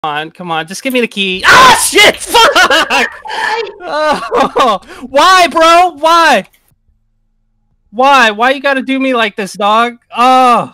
Come on, just give me the key. Ah, shit! Fuck! Oh, why, bro? Why? Why? Why you gotta do me like this, dog? Oh.